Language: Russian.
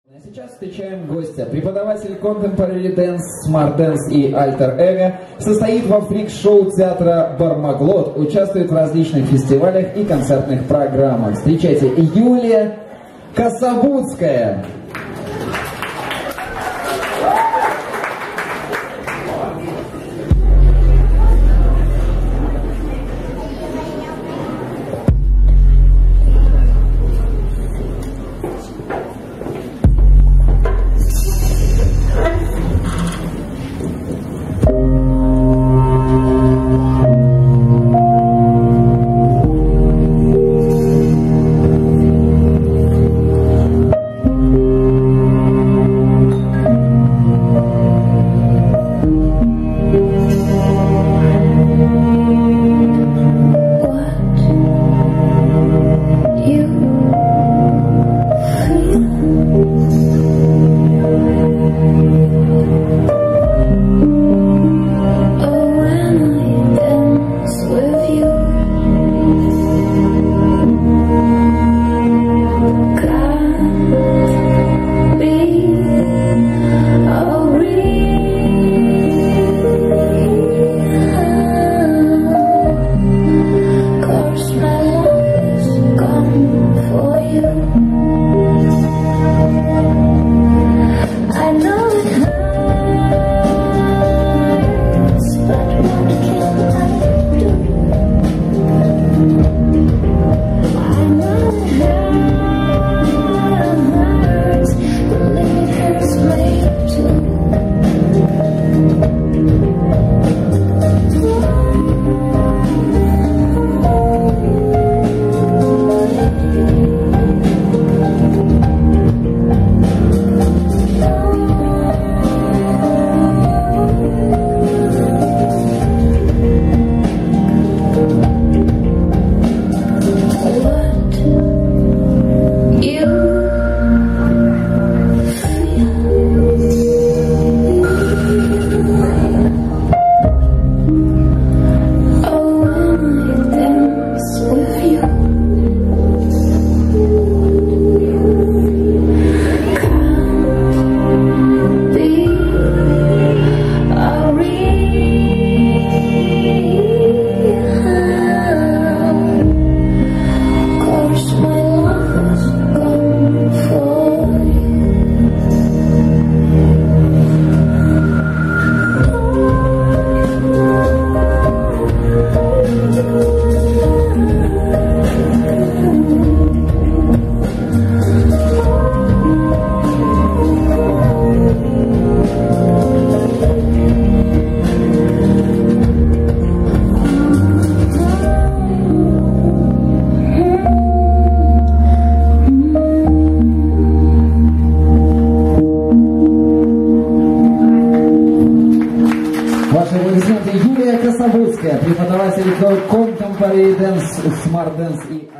А сейчас встречаем гостя. Преподаватель Contemporary Dance, Smart Dance и Alter Ego, состоит во фрик-шоу театра Бармаглот, участвует в различных фестивалях и концертных программах. Встречайте, Юлия Касабутская. Юлия Касабутская, преподаватель Contemporary Dance, Smart Dance и